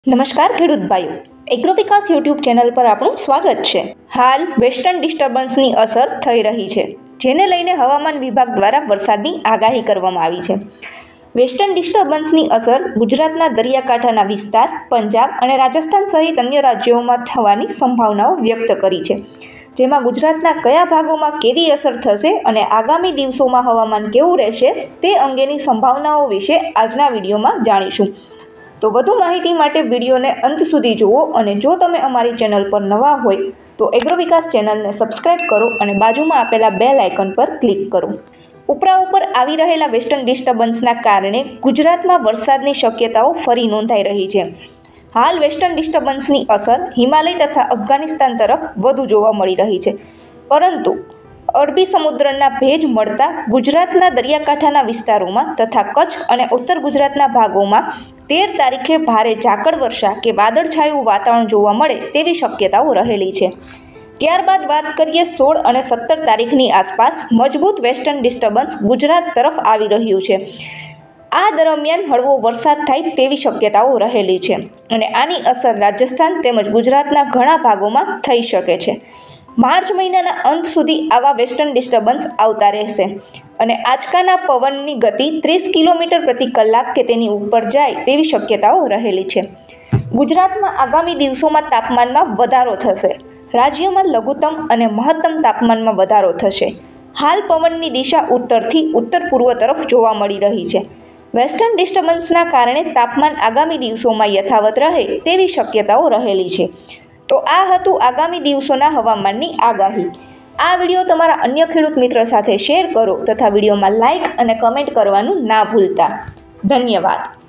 નમસ્કાર ખેડૂત ભાઈઓ, એગ્રો વિકાસ યુટ્યુબ ચેનલ પર આપણું સ્વાગત છે। હાલ વેસ્ટર્ન ડિસ્ટર્બન્સની અસર થઈ રહી છે, જેને લઈને હવામાન વિભાગ દ્વારા વરસાદની આગાહી કરવામાં આવી છે। વેસ્ટર્ન ડિસ્ટર્બન્સની અસર ગુજરાતના દરિયાકાંઠાના વિસ્તાર, પંજાબ અને રાજસ્થાન સહિત અન્ય રાજ્યોમાં થવાની સંભાવનાઓ વ્યક્ત કરી છે, જેમાં ગુજરાતના કયા ભાગોમાં કેવી અસર થશે અને આગામી દિવસોમાં હવામાન કેવું રહેશે તે અંગેની સંભાવનાઓ વિશે આજના વિડીયોમાં જાણીશું। તો વધુ માહિતી માટે વિડીયોને અંત સુધી જુઓ અને જો તમે અમારી ચેનલ પર નવા હોય તો એગ્રો વિકાસ ચેનલને સબસ્ક્રાઇબ કરો અને બાજુમાં આપેલા બેલ આઇકન પર ક્લિક કરો। ઉપર આવી રહેલા વેસ્ટર્ન ડિસ્ટર્બન્સના કારણે ગુજરાતમાં વરસાદની શક્યતાઓ ફરી નોંધાઈ રહી છે। હાલ વેસ્ટર્ન ડિસ્ટર્બન્સની અસર હિમાલય તથા અફઘાનિસ્તાન તરફ વધુ જોવા મળી રહી છે, પરંતુ અરબી સમુદ્રના ભેજ મળતા ગુજરાતના દરિયાકાંઠાના વિસ્તારોમાં તથા કચ્છ અને ઉત્તર ગુજરાતના ભાગોમાં 13 તારીખે ભારે ઝાકળ વર્ષા કે વાદળછાયું વાતાવરણ જોવા મળે તેવી શક્યતાઓ રહેલી છે। ત્યારબાદ વાત કરીએ 16 અને 17 તારીખની આસપાસ મજબૂત વેસ્ટર્ન ડિસ્ટર્બન્સ ગુજરાત તરફ આવી રહ્યું છે। આ દરમિયાન હળવો વરસાદ થાય તેવી શક્યતાઓ રહેલી છે અને આની અસર રાજસ્થાન તેમજ ગુજરાતના ઘણા ભાગોમાં થઈ શકે છે। માર્ચ મહિનાના અંત સુધી આવા વેસ્ટર્ન ડિસ્ટર્બન્સ આવતા રહેશે અને આંચકાના પવનની ગતિ 30 કિલોમીટર પ્રતિ કલાક કે તેની ઉપર જાય તેવી શક્યતાઓ રહેલી છે। ગુજરાતમાં આગામી દિવસોમાં તાપમાનમાં વધારો થશે। રાજ્યમાં લઘુત્તમ અને મહત્તમ તાપમાનમાં વધારો થશે। હાલ પવનની દિશા ઉત્તરથી ઉત્તર પૂર્વ તરફ જોવા મળી રહી છે। વેસ્ટર્ન ડિસ્ટર્બન્સના કારણે તાપમાન આગામી દિવસોમાં યથાવત રહે તેવી શક્યતાઓ રહેલી છે। તો આ હતું આગામી દિવસોના હવામાનની આગાહી। આ વિડીયો તમારા અન્ય ખેડૂત મિત્રો સાથે શેર કરો તથા વિડીયોમાં લાઇક અને કમેન્ટ કરવાનું ના ભૂલતા। ધન્યવાદ।